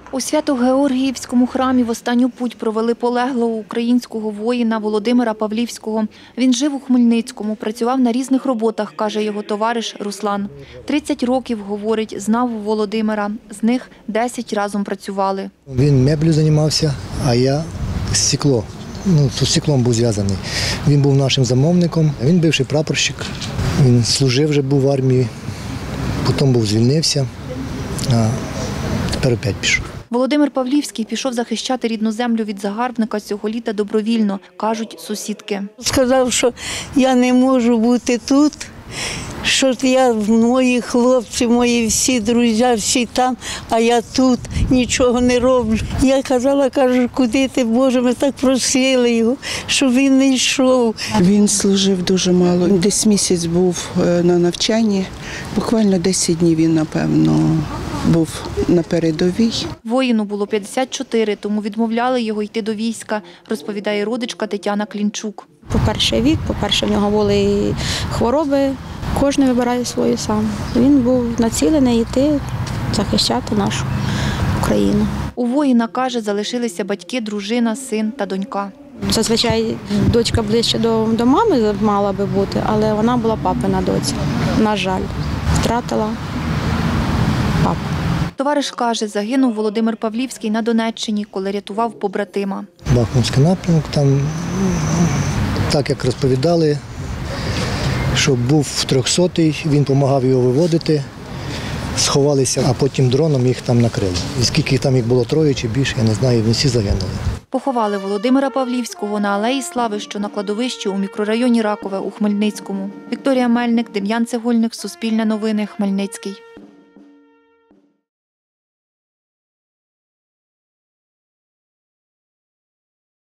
У Свято-Георгіївському храмі в останню путь провели полеглого українського воїна Володимира Павлівського. Він жив у Хмельницькому, працював на різних роботах, каже його товариш Руслан. 30 років, говорить, знав Володимира. З них 10 разом працювали. Він меблю займався, а я стекло. З стеклом був зв'язаний. Він був нашим замовником, він бивший прапорщик. Він служив вже був в армії, потім звільнився, а тепер опять пішов. Володимир Павлівський пішов захищати рідну землю від загарбника цього літа добровільно, кажуть сусідки. Сказав, що я не можу бути тут, що мої хлопці, мої всі друзі, всі там, а я тут нічого не роблю. Я казала, куди ти, Боже, ми так просили його, щоб він не йшов. Він служив дуже мало, десь місяць був на навчанні, буквально 10 днів він, напевно, був на передовій. Воїну було 54, тому відмовляли його йти до війська, розповідає родичка Тетяна Клінчук. По-перше, вік, по-перше, в нього були хвороби, кожен вибирає свою сам. Він був націлений йти захищати нашу Україну. У воїна, каже, залишилися батьки, дружина, син та донька. Зазвичай дочка ближче до мами мала би бути, але вона була папина доця. На жаль, втратила папу. Товариш каже, загинув Володимир Павлівський на Донеччині, коли рятував побратима. Бахмутський напрямок, там, так як розповідали, що був 300-й, він допомагав його виводити, сховалися, а потім дроном їх там накрили. І скільки там їх було, 3 чи більше, я не знаю, вони всі загинули. Поховали Володимира Павлівського на Алеї Слави, що на кладовищі у мікрорайоні Ракове у Хмельницькому. Вікторія Мельник, Дем'ян Цегольник, Суспільне новини, Хмельницький.